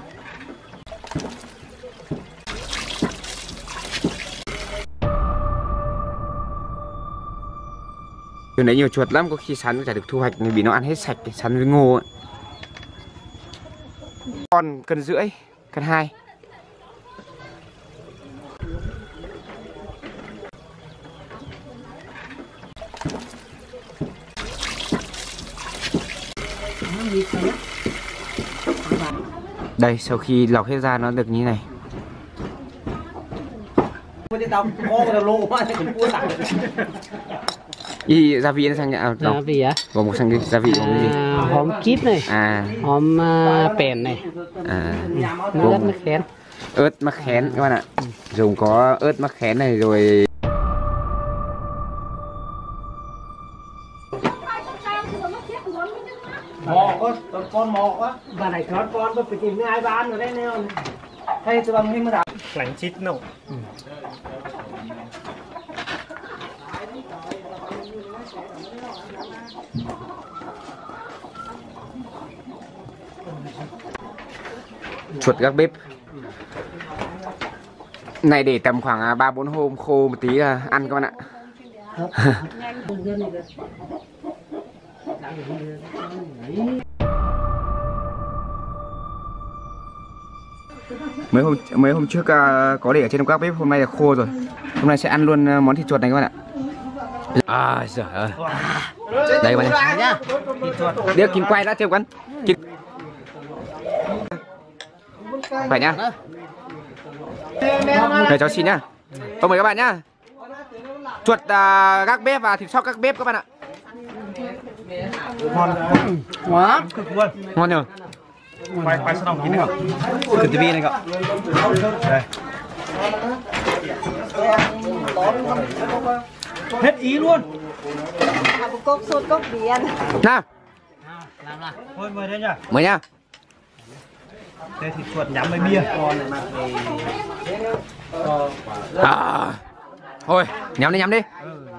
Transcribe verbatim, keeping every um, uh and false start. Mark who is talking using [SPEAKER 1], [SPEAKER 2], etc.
[SPEAKER 1] Từ nãy nhiều chuột lắm, có khi sắn chả được thu hoạch vì nó ăn hết sạch sắn với ngô ấy. Con cân rưỡi, cân hai. Đây, sau khi lọc hết ra nó được như này. Ý, gia vị nó sang nhà
[SPEAKER 2] gia vị á?
[SPEAKER 1] Gồm một sang gia vị gồm cái gì?
[SPEAKER 2] À, hòm kíp này, à. hòm uh, pèn này,
[SPEAKER 1] à.
[SPEAKER 2] ớt mắc khén.
[SPEAKER 1] Ớt mắc khén các bạn ạ. Ừ. Dùng có ớt mắc khén này rồi.
[SPEAKER 3] Mò có con mò quá. Bà này con con tôi phải tìm cái ai bán rồi đấy nè. Hay tôi bằng hình mà đã. Lạnh chít nổ. Ừ.
[SPEAKER 1] Chuột gác bếp này để tầm khoảng ba bốn hôm khô một tí là ăn các bạn ạ. mấy hôm mấy hôm trước có để ở trên gác bếp, hôm nay là khô rồi. Hôm nay sẽ ăn luôn món thịt chuột này các bạn ạ. À giời ơi. Đây các bạn nhá. Đưa kim quay đã chưa quán. Kim... Phải nhá. Để cháu xin nhá. Ô mời các bạn nhá. Chuột à, gác bếp và thịt sóc gác bếp các bạn ạ.
[SPEAKER 3] Ngon
[SPEAKER 1] quá. Ngon nhờ.
[SPEAKER 3] Quay quay sao đồng kín nào. Từ tivi này cậu. Đây. Hết ý luôn.
[SPEAKER 4] Cốc sốt cốc biển.
[SPEAKER 1] Nào.
[SPEAKER 2] Làm nào.
[SPEAKER 3] Thôi mời đây nhá.
[SPEAKER 1] Mời nhá.
[SPEAKER 3] Đây thịt chuột nhắm với bia.
[SPEAKER 1] À. Thôi, nhắm đi nhắm đi.
[SPEAKER 3] Ừ.